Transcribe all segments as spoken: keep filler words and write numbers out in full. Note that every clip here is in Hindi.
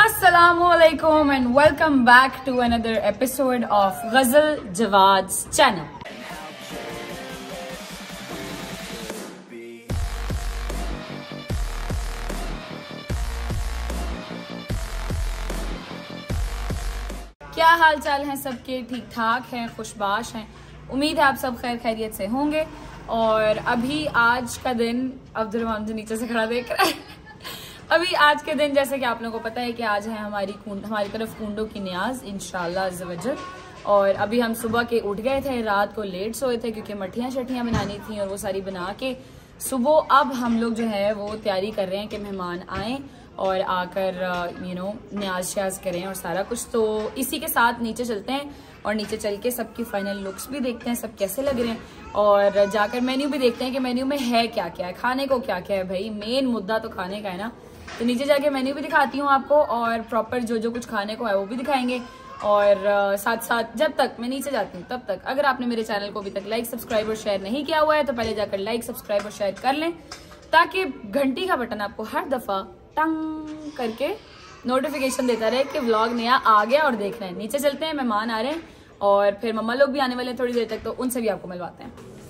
Assalamualaikum and welcome back to another episode of Ghazal Jawad's channel. क्या हाल चाल हैं सबके? ठीक ठाक हैं, खुशबाश हैं। उम्मीद है आप सब खैर खैरियत से होंगे। और अभी आज का दिन अब्दुर्रहमान जो नीचे से खड़ा देख रहा है अभी आज के दिन जैसे कि आप लोगों को पता है कि आज है हमारी हमारी तरफ कुंडों की न्याज इंशाल्लाह अज़्ज़ वजल। और अभी हम सुबह के उठ गए थे, रात को लेट सोए थे क्योंकि मठियाँ शठियाँ बनानी थी और वो सारी बना के सुबह अब हम लोग जो है वो तैयारी कर रहे हैं कि मेहमान आएँ और आकर यू नो न्याज श्याज करें और सारा कुछ। तो इसी के साथ नीचे चलते हैं और नीचे चल के सबकी फाइनल लुक्स भी देखते हैं, सब कैसे लग रहे हैं और जाकर मेन्यू भी देखते हैं कि मेन्यू में है क्या क्या है, खाने को क्या क्या है। भाई मेन मुद्दा तो खाने का है ना। तो नीचे जाके मेन्यू भी दिखाती हूँ आपको और प्रॉपर जो जो कुछ खाने को है वो भी दिखाएंगे। और uh, साथ साथ जब तक मैं नीचे जाती हूँ तब तक अगर आपने मेरे चैनल को अभी तक लाइक सब्सक्राइब और शेयर नहीं किया हुआ है तो पहले जाकर लाइक सब्सक्राइब और शेयर कर लें ताकि घंटी का बटन आपको हर दफा टंग करके नोटिफिकेशन देता रहे कि व्लॉग नया आ गया और देख रहे हैं। नीचे चलते हैं, मेहमान आ रहे हैं और फिर मम्मा लोग भी आने वाले हैं थोड़ी देर तक, तो उनसे भी आपको मिलवाते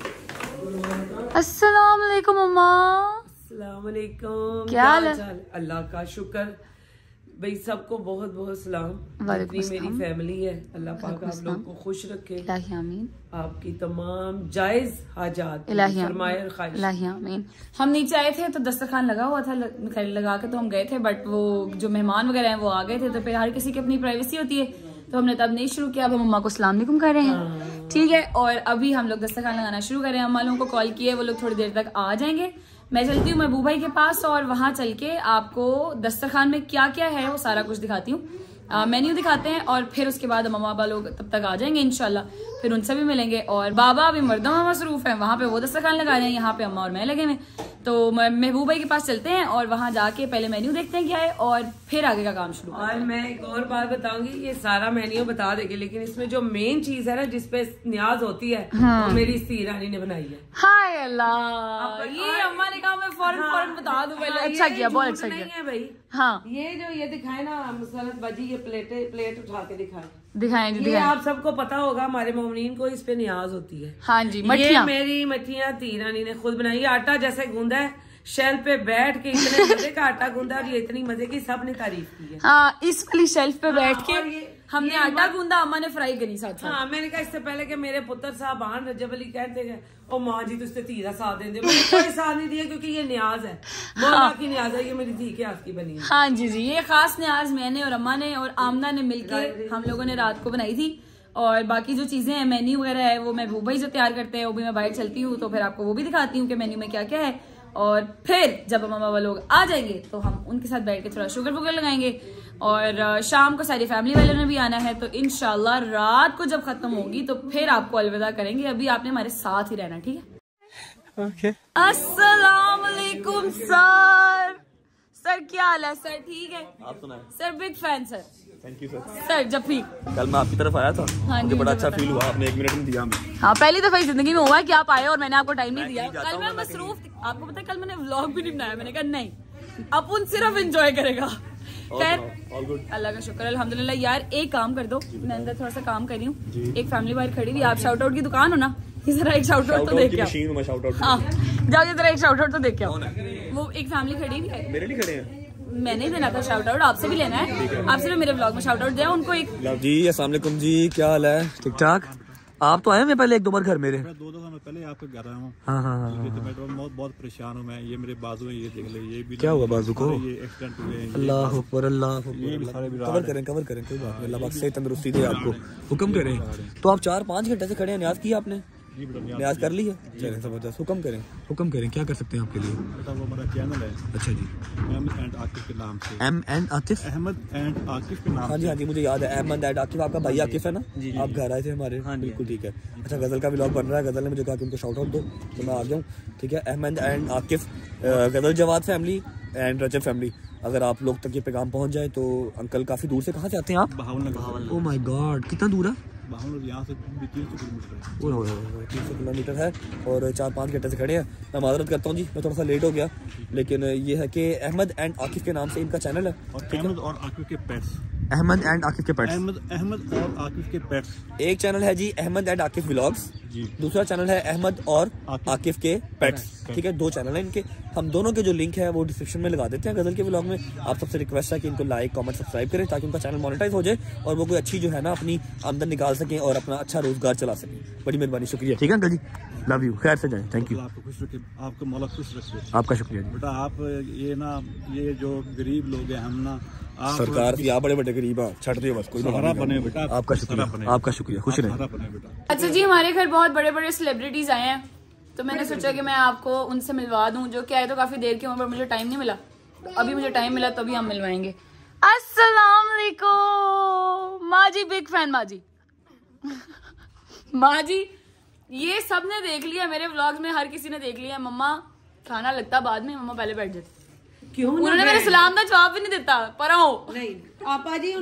हैं। अस्सलाम वालेकुम मम्मा। अस्सलाम वालेकुम। क्या हाल है? अल्लाह का शुक्र भाई, सबको बहुत बहुत सलाम। जितनी मेरी फैमिली है अल्लाह पाक आप लोग को खुश रखे, आमीन। आपकी तमाम जायज हाजात फरमाए ख्वाहिश, आमीन। हम नीचे आए थे तो दस्तरखान लगा हुआ था, लगा के तो हम गए थे, बट वो जो मेहमान वगैरह हैं वो आ गए थे तो फिर हर किसी की अपनी प्राइवेसी होती है तो हमने तब नहीं शुरू किया। अब मम्मा को सलाम अलैकुम कर रहे हैं, ठीक है। और अभी हम लोग दस्तरखान लगाना शुरू कर रहे हैं। अम्मा लोगों को कॉल किए, वो लोग थोड़ी देर तक आ जाएंगे। मैं चलती हूँ महबूब भाई के पास और वहां चल के आपको दस्तरखान में क्या क्या है वो सारा कुछ दिखाती हूँ। मेन्यू दिखाते हैं और फिर उसके बाद मम्मा बाबा लोग तब तक आ जाएंगे इंशाल्लाह, फिर उनसे भी मिलेंगे। और बाबा अभी मर्दमा मसरूफ है, वहां पे वो दस्तरखान लगा रहे हैं, यहाँ पे अम्मा और मैं लगे हुए। तो महबूब भाई के पास चलते हैं और वहां जाके पहले मेन्यू देखते हैं क्या है और फिर आगे का काम शुरू। और मैं एक और बात बताऊंगी, ये सारा मेन्यू बता देगी लेकिन इसमें जो मेन चीज है ना जिसपे न्याज होती है हाँ। वो मेरी सी रानी ने बनाई है। हाय अल्लाह, ये अम्मा ने कहा मैं फौरन फौरन बता दूं पहले। अच्छा किया, बहुत अच्छा किया। नहीं है भाई हाँ, ये जो ये दिखाए ना मुसरत बाजी, ये प्लेटे प्लेट उठा के दिखाए दिखाएं जी, ये आप सबको पता होगा, हमारे मोमिनीन को इस पे न्याज होती है। हाँ जी, ये मेरी मठियाँ ती रानी ने खुद बनाई। आटा जैसे गूंदा है, शेल्फ पे बैठ के इतने मजे का आटा गूंदा और ये इतनी मजे की सबने तारीफ की है। हाँ, इस वाली शेल्फ पे बैठ के ये, हमने आटा गूंदा, अम्मा ने फ्राई करी साथ साथ। हाँ, मैंने कहा इससे पहले कि मेरे पुत्र साहब आन रजब अली कहते हैं ओ माँ जी तुझसे तीरा साथ देंगे, मैंने कोई साथ नहीं दिया क्योंकि ये न्याज है, मौला की न्याज है, ये मेरी धी के हाथ की बनी है। हाँ जी जी, ये खास न्याज मैंने और अम्मा ने और आमना ने मिलके हम लोगों ने रात को बनाई थी। और बाकी जो चीजें हैं मेन्यू वगैरह है वो महबूब भाई जो तैयार करते हैं, वो भी मैं बाहर चलती हूँ तो फिर आपको वो भी दिखाती हूँ कि मेन्यू में क्या क्या है। और फिर जब मम्मा बाबा लोग आ जाएंगे तो हम उनके साथ बैठ के थोड़ा शुगर वुगर लगाएंगे। और शाम को सारी फैमिली वालों ने भी आना है तो इंशाल्लाह रात को जब खत्म होगी तो फिर आपको अलविदा करेंगे। अभी आपने हमारे साथ ही रहना, ठीक है? ओके। अस्सलाम वालेकुम सर। सर क्या हाल है सर? ठीक है आप सुनाएं? Sir big fan sir. Thank you sir. Sir जफी कल मैं आपकी तरफ आया था, हाँ मुझे बड़ा अच्छा फील हुआ, आपने एक मिनट में दिया हमें। हाँ, पहली दफा जिंदगी में हुआ है कि आप आए और मैंने आपको टाइम नहीं दिया। कल मैं मसरूफ, आपको पता है कल मैंने व्लॉग भी नहीं बनाया, मैंने कहा नहीं अपन सिर्फ एंजॉय करेगा। खैर अल्लाह का शुक्र अल्हम्दुलिल्लाह। यार एक काम कर दो, मैं अंदर थोड़ा सा काम कर रही हूँ, एक फैमिली बाहर खड़ी हुई, आप शाउट आउट की दुकान हो ना, जरा एक शाउट आउट तो देख के आओ। हाँ जाओ जरा एक शाउट आउट तो देख के आओ। वो एक फैमिली खड़ी हुई है, मेरे लिए खड़े हैं, मैंने देना था शाउट आउट, आपसे भी लेना है, आपसे भी मेरे ब्लॉग में शाउट आउट दिया उनको एक। जी अस्सलाम वालेकुम जी, क्या हाल है? ठीक ठाक। आप तो आए हैं पहले एक दो बार घर मेरे? मैं दो दो मैं पहले आपके घर आया हूँ। हाँ हाँ हाँ, तो मैं तो बहुत बहुत परेशान हूँ मैं। ये मेरे बाजू में ये देख ले, ये भी क्या हुआ बाजू को? ये एक्सीडेंट हुए। अल्लाह अकबर अल्लाह अकबर। कवर करें कवर करें, कोई बात नहीं, अल्लाह पाक से तंदुरुस्ती दे आपको। हुक्म करें। तो आप चार पाँच घंटे से खड़े हैं, न्याज किया आपने? न्याज कर ली है, चलें जबरदस्त। हुक्म करें हुक्म करें, क्या कर सकते हैं आपके लिए? बेटा वो हमारा चैनल है। अच्छा जी, एम एंड आकिफ के नाम से। M and Atif Ahmad and Akif के नाम। हाँ जी हाँ जी, मुझे याद है अहमद एंड आकिफ, आपका भाई आकिफ है ना? आप घर आए थे हमारे? हाँ बिल्कुल ठीक है। अच्छा गजल का व्लॉग बन रहा है, गजल ने मुझे कहा कि उनको शाउट आउट दो तो मैं आ गया हूँ, ठीक है? Ahmad and Akif, Ghazal Jawad family and Rajab family, अगर आप लोग तक ये पैगाम पहुंच जाए तो अंकल काफी दूर से, कहाँ से आते हैं आप? बहावल। ओह माय गॉड, कितना दूर है? बहावल यहाँ से तीन सौ किलोमीटर है। तीन सौ किलोमीटर है और चार पाँच घंटे से खड़े हैं। मैं माजरत करता हूँ जी, मैं थोड़ा सा लेट हो गया, लेकिन ये है कि अहमद एंड आकिफ के नाम से इनका चैनल है। और अहमद और आकिफ के पेट्स। अहमद एंड आकिफ के पेट्स। अहमद अहमद और आकिफ के पेट्स। एक चैनल है जी अहमद एंड आकिफ व्लॉग्स जी, दूसरा चैनल है अहमद और आकिफ के पेट्स। ठीक है, दो चैनल है इनके। हम दोनों के जो लिंक है वो डिस्क्रिप्शन में लगा देते हैं गजल के व्लॉग में। आप सबसे रिक्वेस्ट है कि इनको लाइक कमेंट सब्सक्राइब करें ताकि उनका चैनल मोनेटाइज हो जाए और वो कोई अच्छी जो है ना अपनी आमदन निकाल सकें और अपना अच्छा रोजगार चला सकें। बड़ी मेहरबानी, शुक्रिया। ठीक है अंकल जी, लव यू, खैर से जाएं, थैंक यू। आपको खुश रखे, आपको मौला खुश रखे। आपका शुक्रिया बेटा। आप ये ना ये जो गरीब लोग हैं हम ना, आप सरकार से आप बड़े बड़े गरीब छट दिए बस, कोई बने बेटा। आपका शुक्रिया, आपका शुक्रिया, खुश रहे। अच्छा जी, हमारे घर बहुत बड़े बड़े सेलिब्रिटीज आए हैं तो मैंने सोचा कि मैं आपको उनसे मिलवा दूं, जो कि आए तो काफी देर की उम्र, मुझे टाइम नहीं मिला। अभी मुझे टाइम मिला तो अभी हम मिलवाएंगे। अस्सलाम वालेकुम माँ जी, बिग फैन माँ जी। माँ जी, ये सब ने देख लिया मेरे व्लॉग्स में, हर किसी ने देख लिया। मम्मा खाना लगता बाद में, मम्मा पहले बैठ जाती। क्यों? उन्होंने मेरे सलाम का जवाब भी नहीं देता। पर आओ नहीं आपा जी,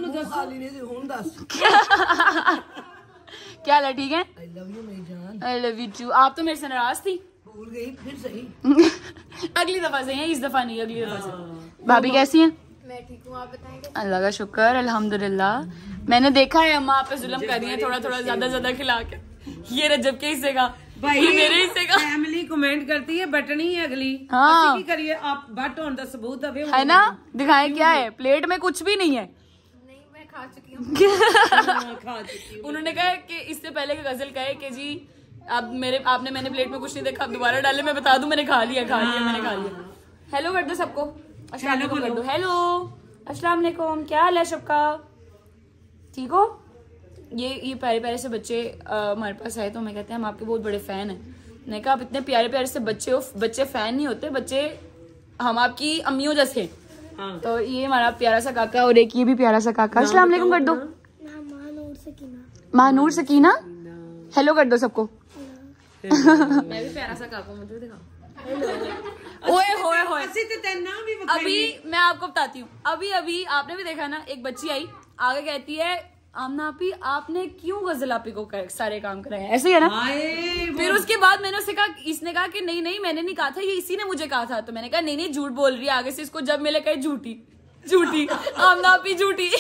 क्या हाल है? ठीक है, आई लव यू मेरी जान। I love you too. आप तो मेरे से नाराज थी, भूल गई फिर सही। अगली दफा से हैं, इस दफा नहीं, अगली दफा से। भाभी कैसी हैं? मैं ठीक हूँ, आप बताएंगे? अल्लाह का शुक्र, अल्हम्दुलिल्लाह। मैंने देखा है अम्मा आप पे जुल्म कर रही है, थोड़ा थोड़ा ज्यादा ज्यादा खिला के। ये रजब के हिस्से का, भाई मेरे हिस्से का। फैमिली कमेंट करती है बटनी है अगली। हाँ की करिए आप, बट ऑन द सबूत है ना, दिखाए क्या है। प्लेट में कुछ भी नहीं है, खा चुकी हूँ। खा चुकी हूँ। उन्होंने कहा कि इससे पहले कि गजल कहे कि जी अब मेरे आपने मैंने प्लेट में कुछ नहीं देखा, आप दोबारा डाले, मैं बता दूं मैंने खा लिया खा लिया मैंने खा लिया। हेलो कर दो सबको, अस्सलाम वालेकुम कर दो। हेलो अस्सलाम वालेकुम, क्या हाल है सबका? ठीक हो? ये ये प्यारे प्यारे से बच्चे हमारे पास आए तो मैं कहते हैं हम आपके बहुत बड़े फैन हैं। मैंने कहा आप इतने प्यारे प्यारे से बच्चे हो, बच्चे फैन नहीं होते, बच्चे हम आपकी अम्मियों जैसे। हाँ। तो ये हमारा प्यारा सा काका और एक ये भी प्यारा सा काका। अस्सलाम वालेकुम कर दो। महानूर सकीना, हेलो कर दो सबको। मैं भी प्यारा सा काका, मुझे दिखाओ। ओए होए होए, अभी मैं आपको बताती हूँ। अभी अभी आपने भी देखा ना, एक बच्ची आई आगे कहती है आमना आपी आपने क्यों गजल आपी को कर, सारे काम कराए, ऐसे ही है ना। फिर उसके बाद मैंने उससे कहा, इसने कहा कि नहीं नहीं मैंने नहीं कहा था, ये इसी ने मुझे कहा था। तो मैंने कहा नहीं नहीं झूठ बोल रही है, आगे से इसको जब मिले कहे झूठी झूठी आमना आपी झूठी।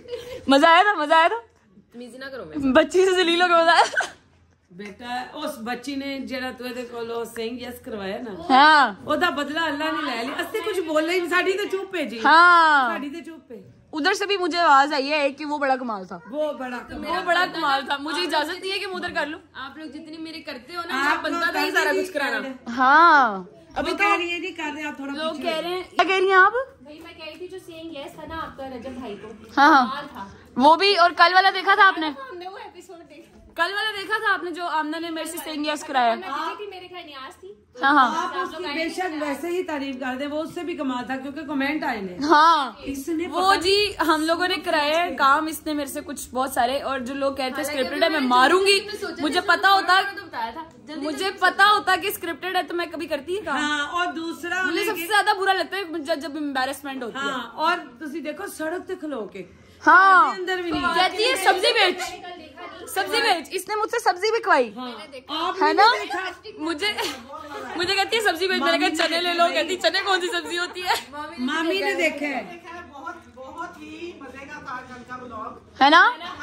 मजा आया था, मजा आया था। ना करो बच्ची से जलील हो गया, मजा आया बेटा। उस बच्ची ने जेड़ा तुझे कोलो सिंग यस करवाया ना, हाँ ओदा बदला अल्लाह ने ले लिया। अस्ते कुछ बोल ही नहीं, साड़ी तो चुप है जी। हाँ साड़ी तो चुप है। उधर से भी मुझे आवाज आई है कि वो बड़ा कमाल था, वो बड़ा वो बड़ा कमाल था। मुझे इजाजत नहीं है कि मैं उधर कर लूं। आप लोग जितनी मेरे करते हो ना, आप बनता नहीं सारा कुछ कराना। हाँ अभी तो कह रही है जी, कर रहे आप थोड़ा, लोग कह रहे हैं। क्या कह रही हैं आप? भाई मैं कह रही थी जो सेइंग यस था ना आपका रजब भाई को, हाँ था वो भी। और कल वाला देखा था आपने? हमने वो एपिसोड देखा, कल वाला देखा था आपने जो आमना ने मेरे से सेइंग यस कराया। मेरे घर न्याज थी। हाँ हाँ आप उसकी बेशक वैसे ही तारीफ कर दे, वो उससे भी कमाल था क्योंकि कमेंट आए ने। हाँ इसने वो जी हम लोगों ने कराया है काम, इसने मेरे से कुछ बहुत सारे। और जो लोग कहते हैं स्क्रिप्टेड है, मैं मारूंगी। मुझे पता होता मुझे पता होता कि स्क्रिप्टेड है तो मैं कभी करती है। और दूसरा मुझे सबसे ज्यादा बुरा लगता है जब एम्बेरसमेंट होती है। और तुम देखो सड़क पे खलो के, हाँ अंदर भी नहीं कहती है सब्जी बेच, सब्जी बेच। इसने मुझसे सब्जी भी खवाई है ना, मुझे मुझे कहती है सब्जी बेच। मैंने कहा चने ले लो, कहती चने कौन सी सब्जी होती है। मामी ने देखा है, बहुत बहुत ही मजे का था कल का व्लॉग है ना,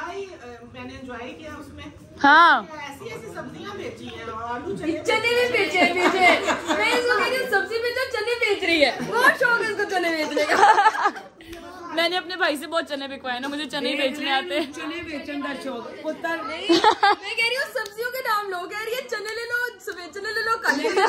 मैंने एंजॉय किया उसमें। हाँ ऐसी ऐसी सब्जियां बेची हैं, आलू चने भी बेचे बेचे। मैं इसको कह रही हूँ सब्जी बेचो, चने बेच रही है, बहुत शौक है इसको चने बेचने का। मैंने अपने भाई से बहुत चने बिकवाए ना, मुझे चने बेचने आते हैं। चने बेचने का शौक पुत्र नहीं। मैं कह रही हूँ सब्जियों के नाम लो, कह रही है चने ले लो, सफेद चने ले लो, काले ले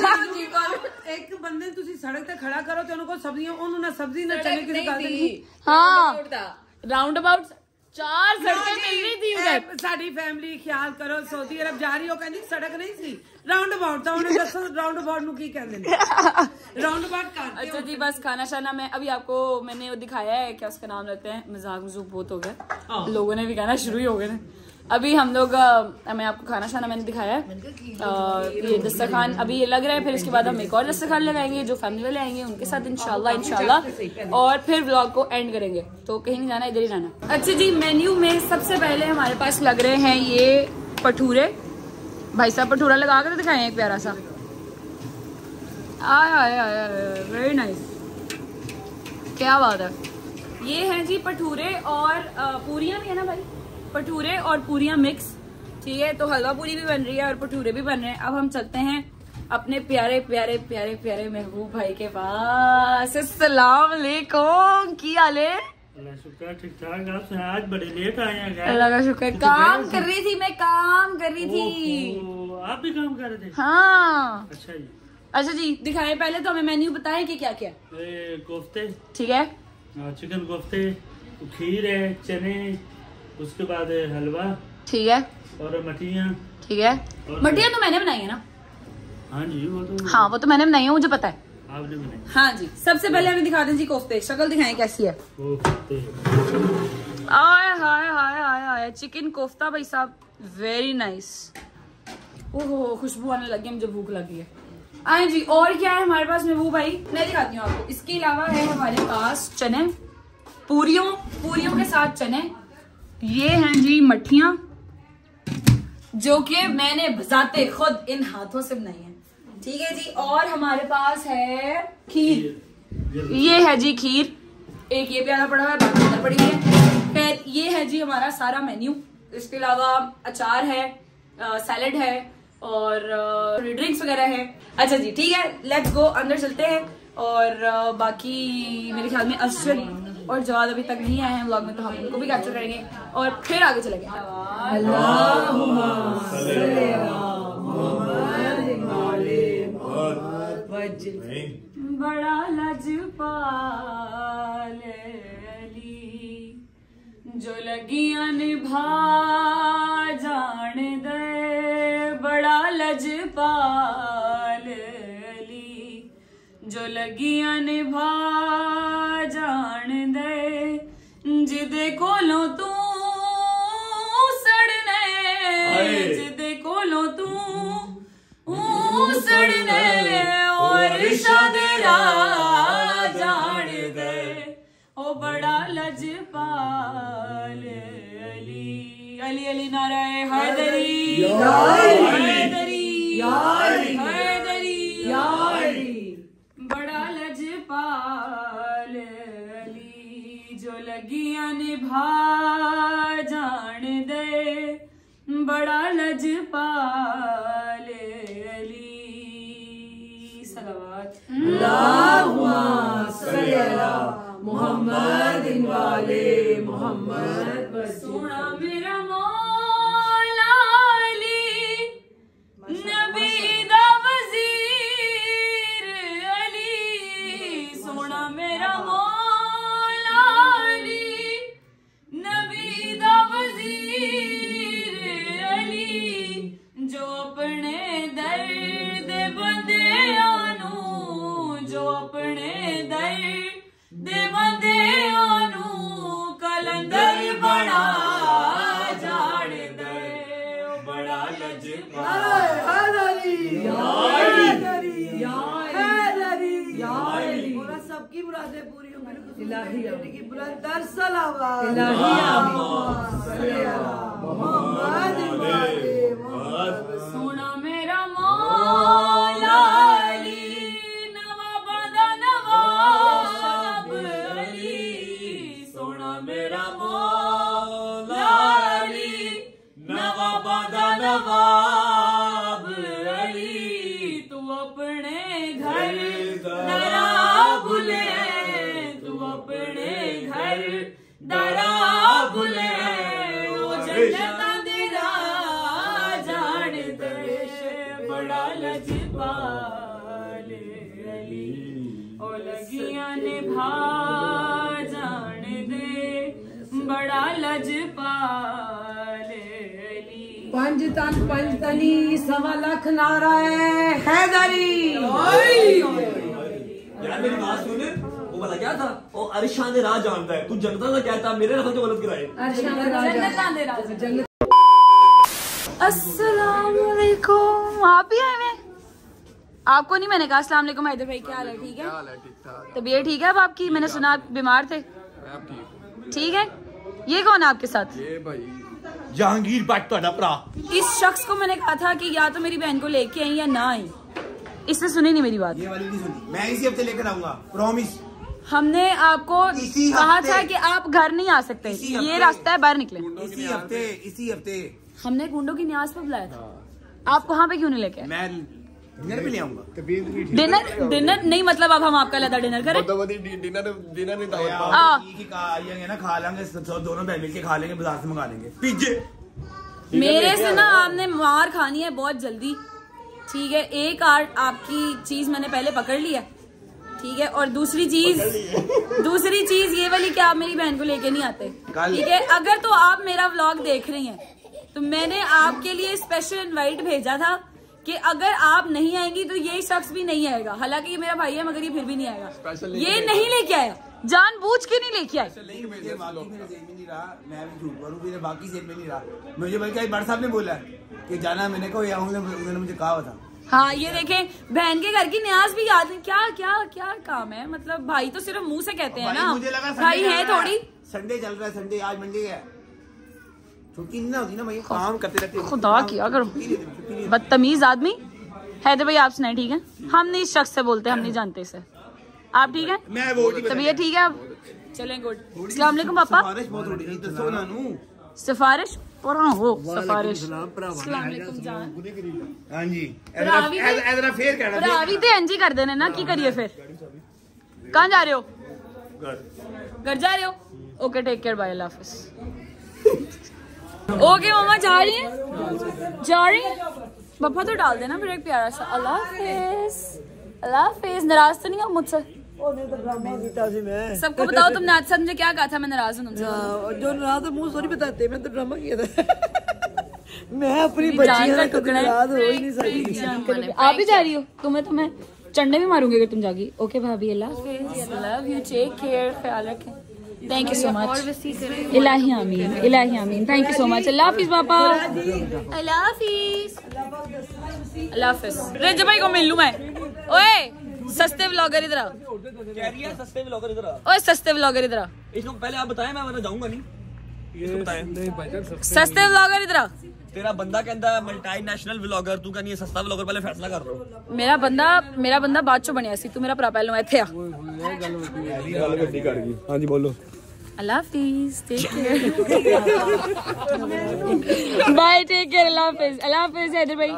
लो। एक बंदे तुसी सड़क पे खड़ा करो तो उनको सब्जियां, उन्होंने सब्जी ना चने किसी गल दी। हाँ राउंड अबाउट चार सड़कें मिल रही थी उधर। साडी फैमिली ख्याल करो, सऊदी अरब जा रही हो, कहती सड़क नहीं सी राउंड अबाउट था। उन्हें दसो राउंड अबाउट नु की कहते हैं, राउंड अबाउट करते। अच्छा जी बस खाना शाना मैं अभी आपको मैंने वो दिखाया है, क्या उसका नाम लेते हैं, मजाक मजूक बहुत हो गया, लोगों ने भी कहना शुरू ही हो गए ना। अभी हम लोग, मैं आपको खाना शाना मैंने दिखाया है, आ, ये दस्तरखान अभी ये लग रहा है, फिर इसके बाद हम एक और दस्तरखान लगाएंगे जो फैमिली वाले आएंगे उनके साथ इंशाल्लाह इंशाल्लाह, और फिर व्लॉग को एंड करेंगे। तो कहीं नहीं जाना, इधर ही रहना। अच्छा जी, मेन्यू में सबसे पहले हमारे पास लग रहे हैं ये भटूरे। भाई साहब भटूरा लगा कर दिखाए एक प्यारा सा, आया आया आया, वेरी नाइस, क्या बात है। ये हैं जी भटूरे और पूरियां भी है ना भाई, भटूरे और पूरियां मिक्स, ठीक है। तो हलवा पूरी भी बन रही है और भटूरे भी बन रहे हैं। अब हम चलते हैं अपने प्यारे प्यारे प्यारे प्यारे महबूब भाई के पास। अस्सलाम वालेकुम, की हाल है? अल्लाह शुक्र, ठीक ठाक। आप आज बड़े लेट आए हैं। अल्लाह का शुक्र, काम कर रही थी मैं, काम कर रही थी। आप भी काम कर रहे थे? हाँ। अच्छा जी, अच्छा जी, दिखाएं पहले तो हमें मेन्यू बताएं कि क्या क्या। कोफ्ते, ठीक है, चिकन कोफ्ते, खीर है, चने, उसके बाद हलवा, ठीक है, और मठियाँ, ठीक है। मठियाँ तो मैंने बनाई है ना? हाँ जी, वो तो हाँ वो तो मैंने बनाई है, मुझे पता है, आपने बनाई। हाँ जी, सबसे पहले हमें दिखा दें जी कोफ्ते, शक्ल दिखाएं कैसी है। आय हाय हाय हाय हाय, चिकन कोफ्ता भाई साहब, वेरी नाइस। ओहो, खुशबू आने लगी, मुझे भूख लगी है। आए जी, और क्या है हमारे पास महबूब भाई, मैं दिखाती हूँ आपको। इसके अलावा है हमारे पास चने, पूरियों पूरियों के साथ चने। ये हैं जी मठियाँ, जो कि मैंने बजाते खुद इन हाथों से बनाई है, ठीक है जी। और हमारे पास है खीर, ये है जी खीर, एक ये प्याला पड़ा हुआ है, बाकी अंदर पड़ी है। खैर, ये है जी हमारा सारा मेन्यू। इसके अलावा अचार है, सैलेड है और ड्रिंक्स वगैरह है। अच्छा जी, ठीक है, लेट्स गो, अंदर चलते हैं। और uh, बाकी मेरे ख्याल में अरशद और जवाद अभी तक नहीं आए हैं व्लॉग में, तो हम उनको भी कैप्चर करेंगे और फिर आगे चलेंगे। बड़ा लजपाल जो लगियां निभा जान दे, बड़ा लजपाल जो लगियां निभा जान दे, जिदे कोलों तू सड़ने, जिदे कोलों तू सड़ने और शादरा जान दे, ओ बड़ा लजपाल अली। अली अली नाराए हैदरी, हैदरी हैदरी, बड़ा लजपाल अली जो लगियां निभा जान दे, बड़ा लजपाल अली। सलावत मोहम्मद वाले मोहम्मद, सोना मेरा मौला अली, नबी दा वजीर अली, सोना मेरा मौला अली, नबी दा वजीर अली, जो अपने दर्द बंदियां नू, जो अपने दर्द दे बंदियां नू कलंदर बना जान दे, बड़ा लजपाल सबकी मुरादें पूरी होंगी, की बुलंदर सलावत सोना मेरा मौला अली, नवाबा दा नवाब अली, सोना मेरा मौला अली, नवाबा दा नवाब अली, तू अपने घर दरा बुले, तू अपने घर दरा बुले, ओ जन्नतां दे राह जान दे, बड़ा लजपाल अली, ओ लगियां निभा जान दे, बड़ा लजपाल अली। पंज तन पंज तनी सवा लख नारा हैदरी। यार मेरी बात सुन, वो पता क्या था, वो अरशान राह जानता है, तू जनता का कहता मेरे रखा तो गलत कराए। अरशान राह, जन्नतां दे राह, जन्नत अस्सलाम वालेकुम। आप ही आए हैं? आपको नहीं, मैंने कहा अस्सलाम वालेकुम हैदर भाई, क्या हाल है? ठीक है, तबीयत ठीक है अब आपकी? मैंने सुना आप बीमार थे। ठीक है, ये कौन है आपके साथ? ये भाई जहांगीर भट्ट का भरा। इस शख्स को मैंने कहा था कि या तो मेरी बहन को लेके आई या ना आई, इसने सुनी नहीं मेरी बात। ये वाली नहीं सुनी, मैं इसी हफ्ते लेकर आऊंगा, प्रॉमिस। हमने आपको कहा था कि आप घर नहीं आ सकते, ये रास्ता है, बाहर निकले। इसी हफ्ते इसी हफ्ते हमने गुंडों की न्याज पे बुलाया था, आप वहाँ पे क्यों नहीं लेके? मैं डिनर पे ले आऊंगा। डिनर डिनर नहीं, मतलब अब हम आपका लदा डिनर करें? डिनर डिनर नहीं था ना, खा लेंगे दोनों बहन मिलके, खा लेंगे, बाजार से मंगा लेंगे पिज्जे। मेरे से ना आपने मार खानी है बहुत जल्दी, ठीक है? एक आर्ट आपकी चीज मैंने पहले पकड़ लिया, ठीक है? और दूसरी चीज दूसरी चीज ये वाली कि आप मेरी बहन को लेके नहीं आते, ठीक है? अगर तो आप मेरा व्लॉग देख रही हैं तो मैंने आपके लिए स्पेशल इनवाइट भेजा था कि अगर आप नहीं आएंगी तो ये शख्स भी नहीं आएगा। हालांकि ये मेरा भाई है मगर ये फिर भी नहीं आएगा। ये नहीं लेके आया, जानबूझ के नहीं लेके आया। मैं भी झूठ बोलूं, बाकी जेब में नहीं रहा। मुझे बल्कि बड़ साहब ने बोला कि जाना, मैंने कहा उन्होंने मुझे कहा था। हाँ, ये देखें, बहन के घर की न्याज भी याद है। क्या क्या क्या काम है, मतलब भाई तो सिर्फ मुंह से कहते हैं ना, मुझे लगा भाई है थोड़ी। संडे चल रहा है, संडे आज मंडे है, छुट्टी नहीं होती ना भैया, काम करते रहते। खुदा किया करो, बदतमीज आदमी। हैदर भाई आप सुनाए, ठीक है? हम नहीं इस शख्स से बोलते, हम नहीं जानते इसे। आप ठीक है? तबीयत ठीक है? अब चलें, गुड। अस्सलाम वालेकुम पापा। सिफारिश और हाँ हो सिफारिश। अस्सलाम वालेकुम जान। हाँ जी, फिर एनजी कर देने ना, की करिए फिर? कहाँ जा रहे हो? घर जा रहे हो? ओके, टेक केयर, बाय, अल्लाह हाफिज। ओके मम्मा, जा रही हैं? जा रही हैं? पापा तो डाल देना फिर एक प्यारा सा अल्लाह हाफिज। अल्लाह हाफिज। नाराज तो नहीं हो मुझसे? सबको बताओ तुमने आज साथ मुझे क्या कहा था? मैं नाराज हूँ तुमसे। जो नाराज मुंह सॉरी बताते, मैं तो ड्रामा किया था। मैं अपनी बच्ची का टुकड़ा नाराज हो ही नहीं सकती। आप भी जा रही हो? तुम्हें तो मैं चंडे भी मारूंगी अगर तुम जागी। ओके भाभी, अल्लाह हाफिज, लव यू, टेक केयर, ख्याल रखें। Thank you so much. इलाही आमीन, इलाही आमीन। Thank you so much. अल्लाह हाफिज पापा। अल्लाह हाफिज, अल्लाह हाफिज। रेजा भाई को मिल लूं मैं? ओए सस्ते व्लॉगर इधर आ। कह रही है सस्ते व्लॉगर इधर आ। ओए सस्ते व्लॉगर इधर आ। इसको पहले आप बताएं, मैं वरना जाऊंगा नहीं। ये बताएं। सस्ते व्लॉगर इधर आ। तेरा बंदा कहता है मल्टी नेशनल व्लॉगर, तू कहनी है सस्ता व्लॉगर, पहले फैसला कर लो। मेरा बंदा मेरा बंदा बाद चो बनया सी, तू मेरा भरा पहले इथे आ। हाँ जी बोलो। अल्लाह हाफिज, take care, bye, take care, अल्लाह हाफिज। अल्लाह हाफिज हैदर भाई।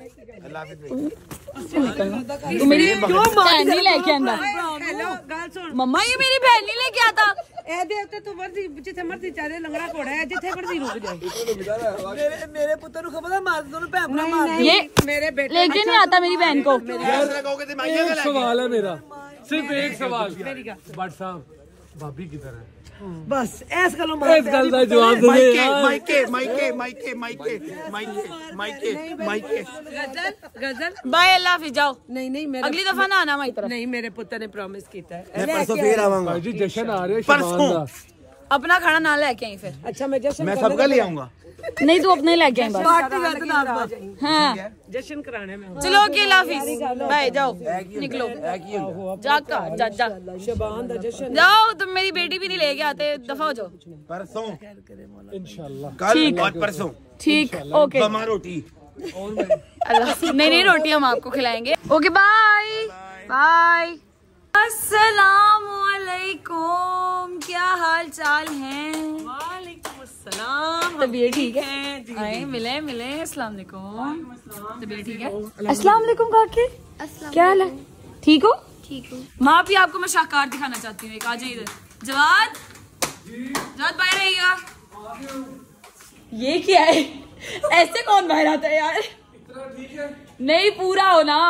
तू मेरी बहन नहीं लेके आंदा? मम्मा ये मेरी बहन नहीं लेके आता। ए देवते तू मर्जी जिथे मर्जी चारे लंगड़ा घोड़ा है, जिथे मर्जी रुक जाए। मेरे मेरे पुत्र को खबर है, मार दो ना, पैपना मार। ये मेरे बेटे लेके नहीं आता मेरी बहन को। एक सवाल है मेरा, सिर्फ एक सवाल। भट्ट साहब, भाभी किधर है? बस ऐस गलो इस गल का जवाब दे दे। माइके माइके माइके माइके माइके माइके माइके गजल गजल। बाय, अल्लाह हाफिज, जाओ। नहीं नहीं, मेरे अगली दफा ना आना हमारी तरफ। नहीं, मेरे पुत्र ने प्रॉमिस किया है। मैं परसों फिर आऊंगा जी, जश्न आ रहे परसों। अपना खाना ना लेके आई फिर। अच्छा, मैं जश्न मैं सबका ले आऊंगा। नहीं, तू अपने लेके आई बस। पार्टी का तो नाम आ जाएगी। हाँ, जश्न कराने में। चलो ओके, अल्लाह हाफिज, बाय, जाओ, निकलो, जा का जा जा शबान दा जश्न। जाओ, तुम मेरी बेटी भी नहीं लेके आते, दफा हो जाओ। परसों इंशाल्लाह, कल और परसों। ठीक, ओके। बमा रोटी अल्लाह, नहीं नहीं, रोटी हम आपको खिलाएंगे। Okay, bye bye. अस्सलाम वालेकुम, क्या हाल चाल है? वालेकुम अस्सलाम। तबीयत ठीक है? आए मिले मिले। अस्सलाम वालेकुम। तबीयत ठीक है? अस्सलाम वालेकुम काके, क्या हाल है? ठीक हो? ठीक हो। माँ भी आपको मैं शाहकार दिखाना चाहती हूँ, एक आ जाइए इधर। जवाद, जवाद बाहर आइएगा। ये क्या है? ऐसे कौन बाहर आता है यार? नहीं, पूरा हो ना।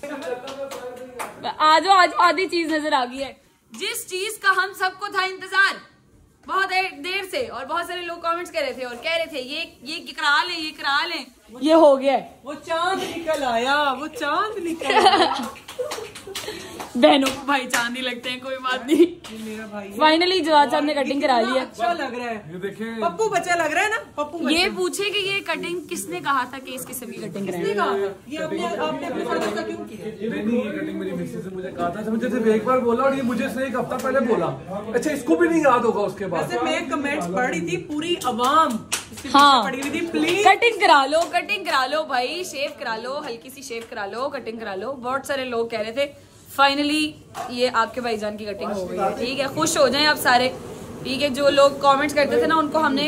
आज आज आधी चीज नजर आ गई है, जिस चीज का हम सबको था इंतजार बहुत देर से, और बहुत सारे लोग कमेंट्स कर रहे थे और कह रहे थे ये ये करा लें, ये करा लें, ये हो गया। वो चांद निकल आया, वो चांद निकल आया। बहनों को भाई चांदी लगते हैं, कोई बात नहीं। मेरा भाई फाइनली जवाद साहब ने कटिंग करा ली है। अच्छा लग रहा है, ये देखें, पप्पू बच्चा लग रहा है ना, पप्पू ये पूछे कि ये कटिंग किसने कहा था कि इस किस्म की कटिंग कराएं? ये आपने आपने अपने फादर का क्यों किया? नहीं नहीं ये कटिंग मेरी मिसेज ने मुझे कहा था, मुझे सिर्फ एक बार बोला और ये मुझे इसने एक हफ्ता पहले बोला। अच्छा इसको भी नहीं याद होगा उसके बाद। वैसे मैं कमेंट्स पढ़ रही थी, पूरी आवाम हाँ पड़ी हुई थी, प्लीज कटिंग करा लो, कटिंग करा लो भाई, शेव करा लो, हल्की सी शेव करा लो, कटिंग करा लो। बहुत सारे लोग कह रहे थे फाइनली ये आपके भाईजान की कटिंग हो गई है, ठीक है, खुश हो जाएं आप सारे, ठीक है। जो लोग कमेंट्स करते थे ना उनको हमने,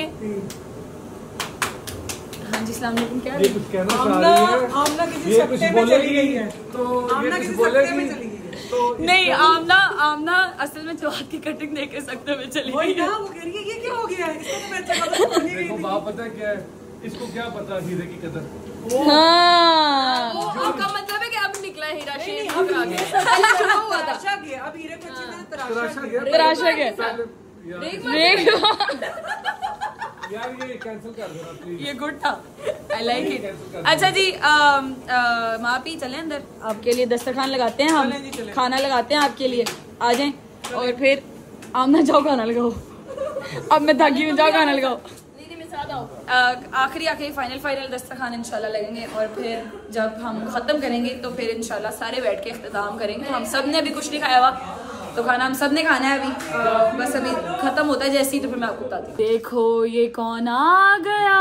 हाँ जी अस्सलाम वालेकुम, क्या ये कुछ कहना चाह आमना रही है, आमना किसी ये कुछ सप्ते में चली गई बोलेगी है, तो ये आमना कुछ किसी सप्ते में बोलेगी चली गई है। तो नहीं, आमना आमना असल में जवाद की कटिंग देख के सकते में चली वही गई ना, है। वो कह रही है ये क्या हो गया है, इसको तो मैं अच्छा पता नहीं गई देखो थी। बाप पता है क्या है, इसको क्या पता हीरे की कदर। हाँ वो आपका मतलब है कि अब निकला हीरा नहीं, शेर अब आ गया। हीरे को तराशा गया, अब हीरे को अच्छी तरह तराशा तराशा गया। गया तराशा गया। पहले- यार, देख लो, यार ये कैंसिल कर देना प्लीज। ये गुड था, आई लाइक इट। अच्छा जी मापी चले अंदर, आपके लिए दस्तरखान लगाते हैं हम, खाना लगाते हैं आपके लिए, आ जाएं और फिर आमना जाओ खाना लगाओ। अब मैं थकी हूँ, जाओ खाना लगाओ। आखिरी आखिरी फाइनल फाइनल दस्तरखान इंशाल्लाह लगेंगे और फिर जब हम खत्म करेंगे तो फिर इंशाल्लाह सारे बैठ के इख्तिताम करेंगे। हम सब ने अभी कुछ नहीं खाया हुआ, तो खाना हम सब ने खाना है अभी, आ, बस अभी खत्म होता है जैसे ही तो फिर मैं आपको बताती हूँ। देखो ये कौन आ गया।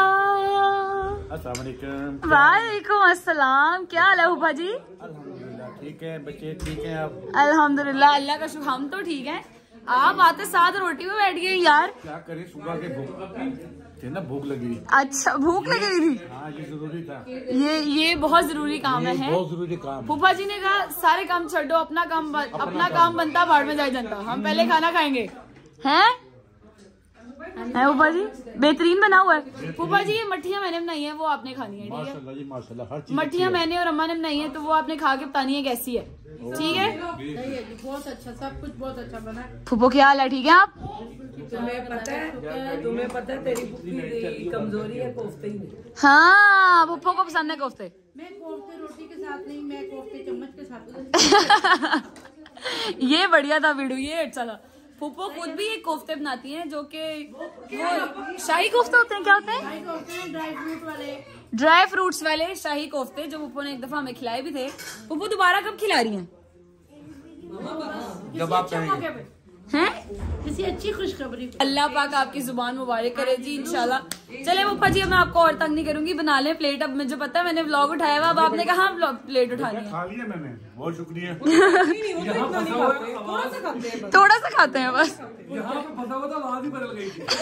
वालेकुम अस्सलाम, क्या हाल है हुपा जी? अल्हम्दुलिल्लाह ठीक है, बच्चे ठीक हैं आप? अल्हम्दुलिल्लाह, अल्लाह का शुक्र, हम तो ठीक हैं। आप आते साथ रोटी में बैठ गए यार। क्या करें, सुबह के भूख थी ना, भूख लगी। अच्छा भूख लगी थी, हाँ ये जरूरी था, ये ये बहुत जरूरी काम ये है। बहुत जरूरी काम है। फूफा जी ने कहा सारे काम छोड़ो, अपना काम अपना, अपना काम बनता बाढ़ में जाए जनता, हम पहले खाना खाएंगे। हैं है फूफा जी, बेहतरीन बना हुआ है। फूफा जी ये मठियाँ मैंने बनाई है, वो आपने खानी है, ठीक है? माशाल्लाह जी माशाल्लाह, हर चीज मठियाँ मैंने और अम्मा ने बनाई है, तो वो आपने खा के बतानी है कैसी है, ठीक है? बहुत अच्छा, सब कुछ बहुत अच्छा बना है। फूफो क्या हाल है, ठीक है आप? तुम्हें पता है, तुम्हें पता है तेरी की कमजोरी है कोफ्ते ही नहीं। हाँ फूफो को पसंद है कोफ्ते। मैं कोफ्ते रोटी के साथ नहीं, मैं कोफ्ते चम्मच के साथ। ये बढ़िया था वीडियो, ये अच्छा था। फूफो खुद भी एक कोफ्ते बनाती हैं जो कि वो शाही कोफ्ते होते हैं, क्या होते हैं? ड्राई फ्रूट वाले, ड्राई फ्रूट्स वाले शाही कोफ्ते, जो फूफो ने एक दफा हमें खिलाए भी थे। फूफो दोबारा कब खिला रही हैं? जब आप कहेंगे। हैं? किसी अच्छी खुशखबरी। अल्लाह पाक आपकी जुबान मुबारक करे जी इंशाल्लाह। चले फूफा जी, अब मैं आपको और तंग नहीं करूंगी, बना लें प्लेट। अब मुझे पता है मैंने व्लॉग उठाया हुआ, अब आपने कहा प्लेट उठानी है। खा लिया मैंने, बहुत शुक्रिया। थोड़ा सा खाते हैं बस, यहाँ पे फंसा हुआ था, आवाज ही बदल गई थी।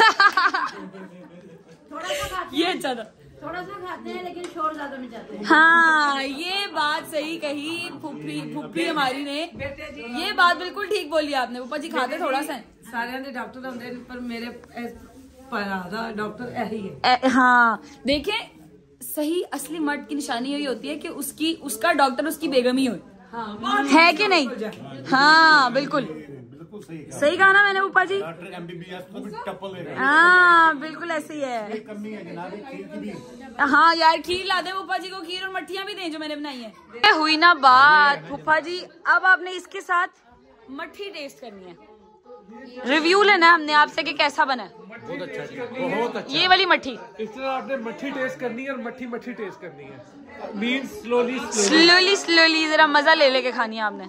थोड़ा सा खाते ये अच्छा था। थोड़ा सा खाते हैं लेकिन शोर ज्यादा मचाते हैं। हाँ ये बात सही कही फुप्पी फुप्पी हमारी ने, ये बात बिल्कुल ठीक बोली आपने। फूफा जी खाते थोड़ा सा है। सारे ने डॉक्टर होंगे पर मेरे परादा डॉक्टर यही है। ए, हाँ देखें, सही असली मर्द की निशानी यही होती है कि उसकी उसका डॉक्टर उसकी बेगम ही हो, हाँ, है कि नहीं? हाँ बिल्कुल बिल्कुल सही कहा। सही कहा ना मैंने फूफा जी? डॉक्टर एमबीबीएस को भी टप्पल लेगा। हाँ बिल्कुल ऐसे ही है। कमी है जनाब, खीर की भी। हाँ यार खीर ला दे फूफा जी को, खीर और मट्ठियाँ भी दें जो मैंने बनाई है। ये हुई ना बात फूफा जी, अब आपने इसके साथ मट्ठी टेस्ट करनी है, रिव्यू लेना है हमने आपसे कि कैसा बना है। बहुत अच्छा जी, बहुत अच्छा। ये वाली मट्ठी इस तरह आपने मट्ठी टेस्ट करनी है और मट्ठी मट्ठी टेस्ट करनी है, मीन स्लोली स्लोली स्लोली जरा मजा ले लेके खानी है आपने।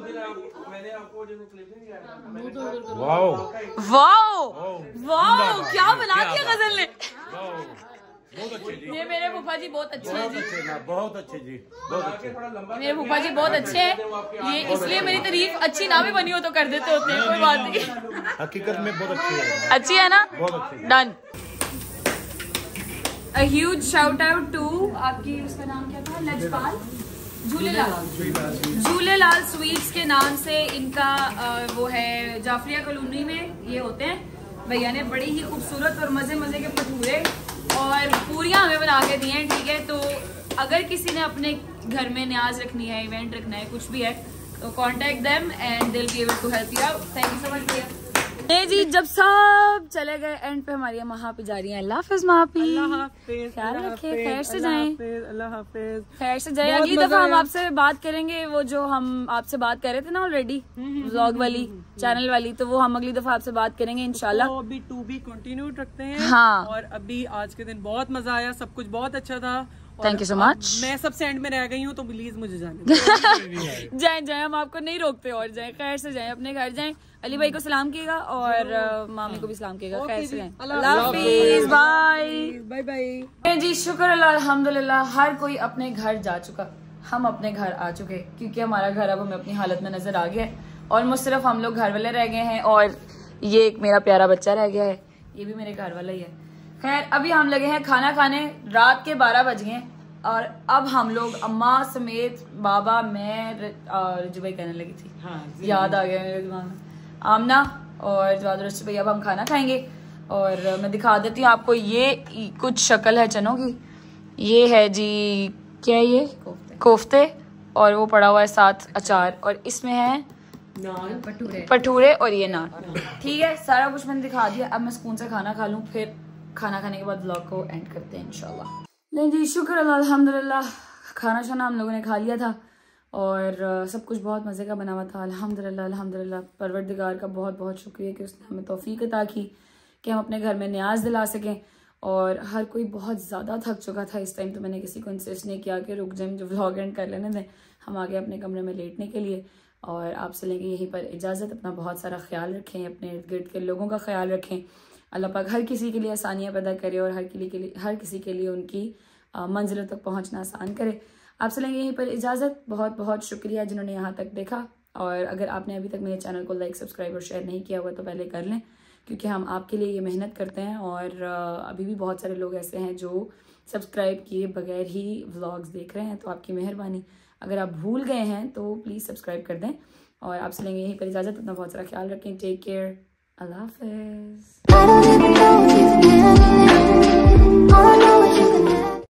वाओ वाओ वाओ क्या बना दिया गजल ने। बहुत अच्छे जी, ये मेरे फूफा जी बहुत अच्छे हैं बहुत जी, अच्छे ना, बहुत अच्छे जी, बहुत अच्छे। मेरे फूफा जी बहुत अच्छे हैं। ये इसलिए मेरी तारीफ अच्छी ना भी बनी हो तो कर देते होते हैं, कोई बात नहीं। हकीकत में बहुत अच्छी है, अच्छी है ना? बहुत अच्छी। Done. A huge shout out to आपकी उसका नाम क्या था? लजपाल झूलेलाल झूलेलाल स्वीट्स के नाम से इनका आ, वो है जाफरिया कॉलोनी में ये होते हैं। भैया ने बड़ी ही खूबसूरत और मजे मजे के भटूरे और पूरियां हमें बना के दी हैं, ठीक है? तो अगर किसी ने अपने घर में न्याज रखनी है, इवेंट रखना है, कुछ भी है, तो contact them and they will be able to help you out. Thank you so much भैया। ये जी जब सब चले गए एंड पे हमारी माँ पे जा रही है। अल्लाह हाफिज माँ पी, ख्याल रखे, खैर से जाएं, अल्लाह हाफिज, खैर से जाएं। अगली दफा हम आपसे बात करेंगे, वो जो हम आपसे बात कर रहे थे ना ऑलरेडी व्लॉग वाली चैनल वाली, तो वो हम अगली दफा आपसे बात करेंगे इंशाल्लाह। तो अभी टू बी कंटिन्यू रखते हैं। हाँ, और अभी आज के दिन बहुत मजा आया, सब कुछ बहुत अच्छा था। Thank you so much. मैं सबसे एंड में रह गई हूँ तो प्लीज मुझे जाने जाए जाए, हम आपको नहीं रोकते, और जाए खैर से जाए, अपने घर जाए। अली भाई को सलाम कीजिएगा और uh, मामी को भी सलाम कीजिएगा। खैर से जाए, अल्लाह हाफिज, बाय बाय बाय। जी शुक्र अल्लाह, अल्हम्दुलिल्लाह हर कोई अपने घर जा चुका, हम अपने घर आ चुके, क्योंकि हमारा घर अब हमें अपनी हालत में नजर आ गया है। ऑलमोस्ट सिर्फ हम लोग घर वाले रह गए हैं और ये एक मेरा प्यारा बच्चा रह गया है, ये भी मेरे घर वाला ही है। खैर अभी हम लगे हैं खाना खाने, रात के बारह बज गए और अब हम लोग अम्मा समेत बाबा, मैं और जो भाई कहने लगी थी, हाँ, याद आ गया मेरे दिमाग में, आमना और जवाद भाई, अब हम खाना खाएंगे। और मैं दिखा देती हूँ आपको, ये कुछ शक्ल है चनों की, ये है जी क्या है, ये कोफ्ते, कोफ्ते और वो पड़ा हुआ है साथ अचार, और इसमें है नान, पटूरे पटूरे और ये नान। ठीक है, सारा कुछ मैंने दिखा दिया। अब मैं सुकून से खाना खा लूँ, फिर खाना खाने के बाद व्लॉग को एंड करते हैं इंशाल्लाह। नहीं जी शुक्र अल्लाह, अल्हम्दुलिल्लाह खाना शाना हम लोगों ने खा लिया था और uh, सब कुछ बहुत मज़े का बना हुआ था। अल्हम्दुलिल्लाह अल्हम्दुलिल्लाह परवरदिगार का बहुत बहुत शुक्रिया कि उसने हमें तौफीक अता की कि हम अपने घर में न्याज दिला सकें। और हर कोई बहुत ज़्यादा थक चुका था इस टाइम, तो मैंने किसी को इंसिस्ट नहीं किया कि रुक जाए, जो व्लॉग एंड कर लेने दें। हम आ गए अपने कमरे में लेटने के लिए और आपसे लेंगे यहीं पर इजाज़त। अपना बहुत सारा ख्याल रखें, अपने इर्द गिर्द के लोगों का ख्याल रखें। अल्लाह पाक हर किसी के लिए आसानियाँ पैदा करे और हर के लिए हर किसी के लिए उनकी मंजिलों तक पहुँचना आसान करे। आपसे लेंगे यहीं पर इजाज़त। बहुत बहुत शुक्रिया जिन्होंने यहाँ तक देखा, और अगर आपने अभी तक मेरे चैनल को लाइक सब्सक्राइब और शेयर नहीं किया हुआ तो पहले कर लें, क्योंकि हम आपके लिए ये मेहनत करते हैं। और अभी भी बहुत सारे लोग ऐसे हैं जो सब्सक्राइब किए बगैर ही व्लॉग्स देख रहे हैं, तो आपकी मेहरबानी। अगर आप भूल गए हैं तो प्लीज़ सब्सक्राइब कर दें। और आपसे लेंगे यहीं पर इजाज़त। अपना बहुत सारा ख्याल रखें। टेक केयर, अल्लाह हाफिज़।